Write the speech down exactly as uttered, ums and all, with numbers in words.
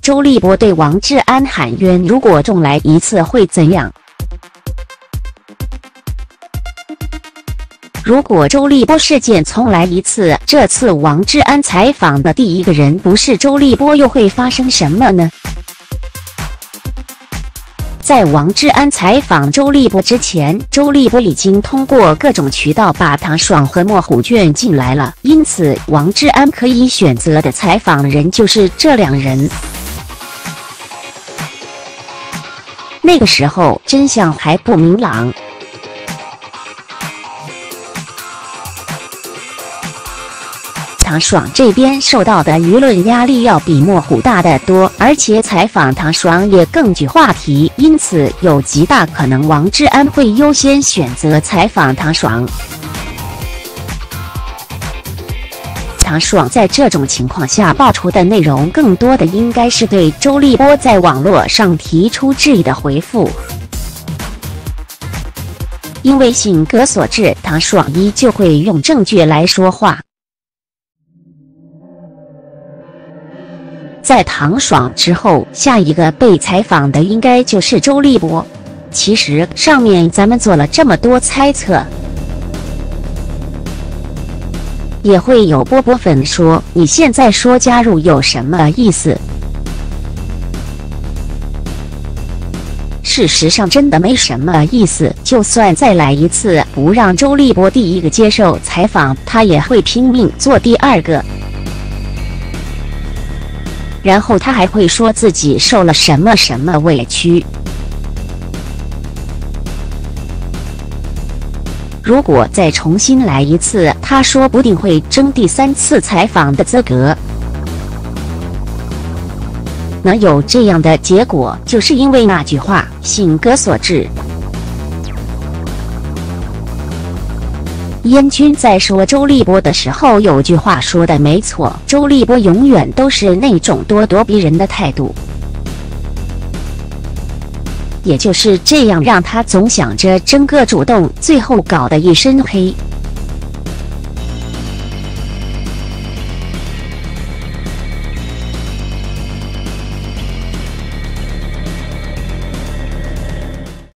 周立波对王志安喊冤，如果重来一次会怎样？如果周立波事件重来一次，这次王志安采访的第一个人不是周立波，又会发生什么呢？在王志安采访周立波之前，周立波已经通过各种渠道把唐爽和莫虎卷进来了，因此王志安可以选择的采访人就是这两人。那个时候真相还不明朗。唐爽这边受到的舆论压力要比莫虎大得多，而且采访唐爽也更具话题，因此有极大可能王志安会优先选择采访唐爽。唐爽在这种情况下爆出的内容，更多的应该是对周立波在网络上提出质疑的回复。因为性格所致，唐爽依旧会用证据来说话。在唐爽之后，下一个被采访的应该就是周立波。其实上面咱们做了这么多猜测，也会有波波粉说你现在说加入有什么意思？事实上真的没什么意思，就算再来一次不让周立波第一个接受采访，他也会拼命做第二个。然后他还会说自己受了什么什么委屈。如果再重新来一次，他说不定会争第三次采访的资格。能有这样的结果，就是因为那句话“性格所致”。燕军在说周立波的时候，有句话说的没错，周立波永远都是那种咄咄逼人的态度，也就是这样让他总想着争个主动，最后搞得一身黑。